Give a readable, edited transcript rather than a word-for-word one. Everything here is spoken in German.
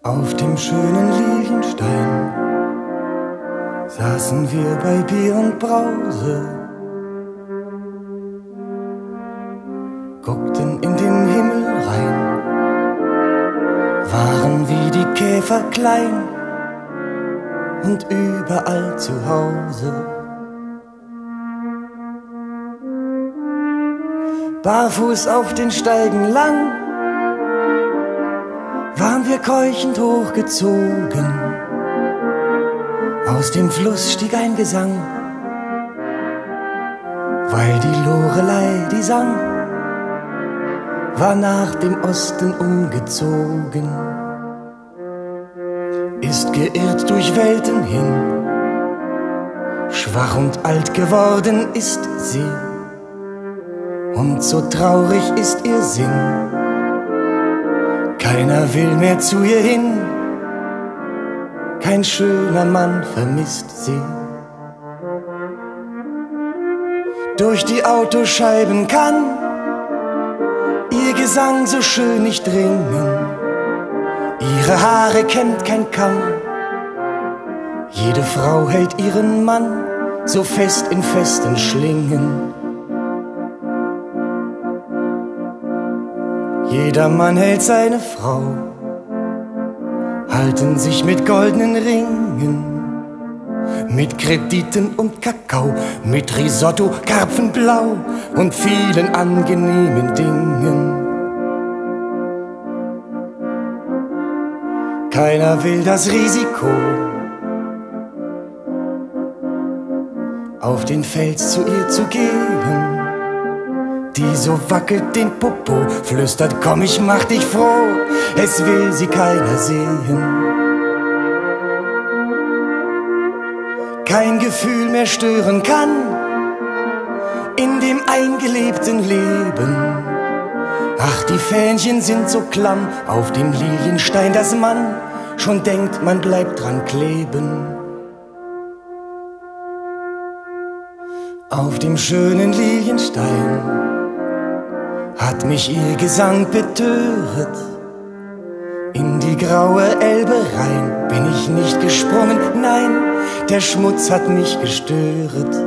Auf dem schönen Lilienstein saßen wir bei Bier und Brause, guckten in den Himmel rein, waren wie die Käfer klein und überall zu Hause. Barfuß auf den Steigen lang waren wir keuchend hochgezogen. Aus dem Fluss stieg ein Gesang, weil die Lorelei, die sang, war nach dem Osten umgezogen. Ist geirrt durch Welten hin, schwach und alt geworden ist sie, und so traurig ist ihr Sinn. Keiner will mehr zu ihr hin, kein schöner Mann vermisst sie. Durch die Autoscheiben kann ihr Gesang so schön nicht dringen, ihre Haare kennt kein Kamm, jede Frau hält ihren Mann so fest in festen Schlingen. Jeder Mann hält seine Frau, halten sich mit goldenen Ringen, mit Krediten und Kakao, mit Risotto, Karpfenblau und vielen angenehmen Dingen. Keiner will das Risiko, auf den Fels zu ihr zu gehen. Die so wackelt den Popo, flüstert, komm, ich mach dich froh, es will sie keiner sehen. Kein Gefühl mehr stören kann in dem eingelebten Leben. Ach, die Fähnchen sind so klamm auf dem Lilienstein, dass man schon denkt, man bleibt dran kleben. Auf dem schönen Lilienstein hat mich ihr Gesang betört. In die graue Elbe rein bin ich nicht gesprungen, nein, der Schmutz hat mich gestört.